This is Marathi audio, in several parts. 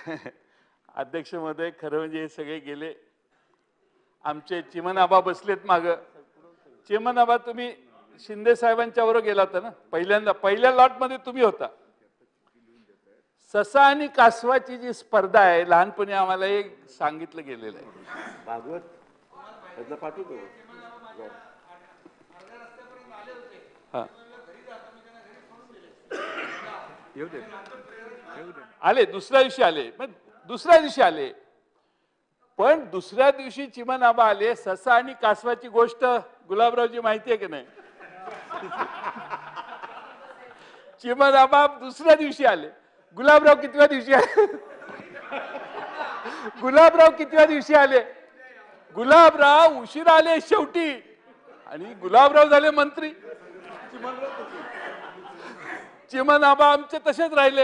अध्यक्ष महोदय, खरं म्हणजे हे सगळे गेले. आमचे चिमन आबा बसलेत माग. चिमन आबा, तुम्ही शिंदे साहेबांच्या बरोबर गेला होता ना पहिल्यांदा? पहिल्या लॉट मध्ये तुम्ही होता. ससा आणि कासवाची जी स्पर्धा आहे लहानपणी आम्हाला एक सांगितलं गेलेलं आहे. भागवत त्यातलं पाठवतो. आले दुसऱ्या दिवशी आले, दुसऱ्या दिवशी आले. पण दुसऱ्या दिवशी चिमन आबा आले. ससा आणि कासवाची गोष्ट गुलाबरावजी माहिती आहे की नाही? चिमन आबा दुसऱ्या दिवशी आले. गुलाबराव कितव्या दिवशी आले? गुलाबराव कितव्या दिवशी आले? गुलाबराव उशीर आले शेवटी, आणि गुलाबराव झाले मंत्री. चिमन आबा आमचे तसेच राहिले.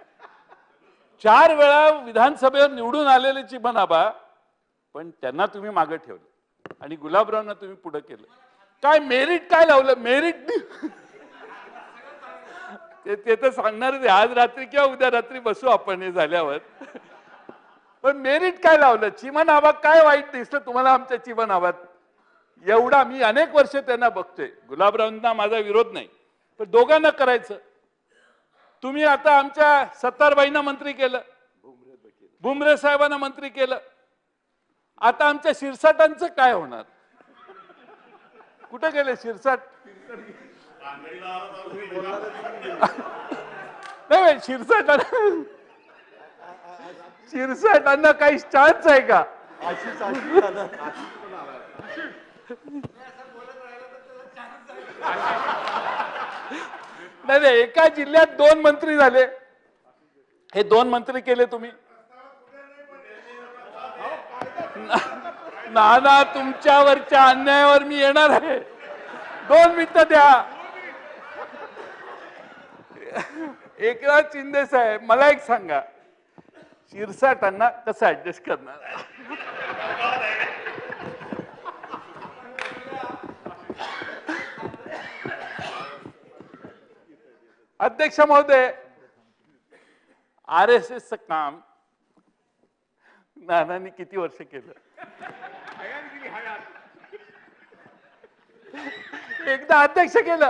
4 वेळा विधानसभेवर निवडून आलेले चिमन आबा, पण त्यांना तुम्ही मागे ठेवलं आणि गुलाबरावना तुम्ही पुढे केलं. काय मेरिट काय लावलं? मेरिट ते तर सांगणारच. आज रात्री किंवा उद्या रात्री बसू आपण हे झाल्यावर. पण मेरिट काय लावलं? चिमन आबा काय वाईट दिसलं तुम्हाला आमच्या चिमन आबात? एवढा मी अनेक वर्ष त्यांना बघतोय. गुलाबरावांना माझा विरोध नाही, पण दोघांना करायचं. तुम्ही आता आमच्या सत्तारबाईंना मंत्री केलं, भुमरे साहेबांना मंत्री केलं. आता आमच्या शिरसाटांचं काय होणार? कुठे गेले शिरसाट? नाही, शिरसाटांना काही चान्स आहे का? नाही, एका जिल्ह्यात 2 मंत्री झाले. हे 2 मंत्री केले तुम्ही. नाना, तुमच्यावरच्या अन्यायावर मी येणार आहे. 2 मिनिटं द्या. एकनाथ शिंदे साहेब, मला एक सांगा, शिरसाटांना कसं ऍडजस्ट करणार? अध्यक्ष महोदय, RSS चं काम नानांनी किती वर्ष केलं? एकदा अध्यक्ष केलं.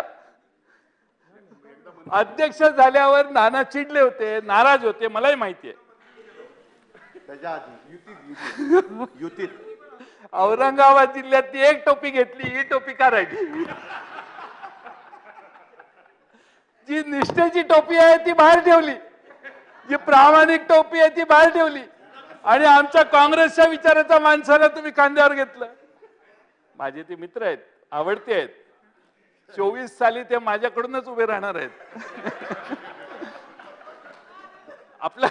अध्यक्ष झाल्यावर नाना चिडले होते, नाराज होते, मलाही माहिती आहे. युतीत औरंगाबाद जिल्ह्यात ती एक टोपी घेतली, ही टोपी का राहिली? जी निष्ठेची टोपी आहे ती बाहेर ठेवली, जी प्रामाणिक टोपी आहे ती बाहेर ठेवली, आणि आमच्या काँग्रेसच्या विचाराच्या माणसाला तुम्ही खांद्यावर घेतलं. माझे ते मित्र आहेत, आवडते आहेत. 24 साली ते माझ्याकडूनच उभे राहणार आहेत. आपला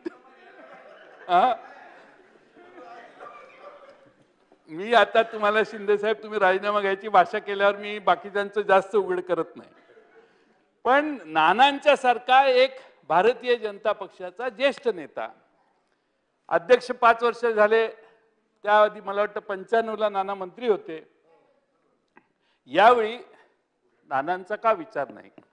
मी आता तुम्हाला शिंदे साहेब, तुम्ही राजीनामा घ्यायची भाषा केल्यावर मी बाकीच्यांचं जास्त उघड करत नाही. पण नानांच्या सारखा एक भारतीय जनता पक्षाचा ज्येष्ठ नेता, अध्यक्ष 5 वर्ष झाले, त्याआधी मला वाटतं 95 ला नाना मंत्री होते. यावेळी नानांचा का विचार नाही?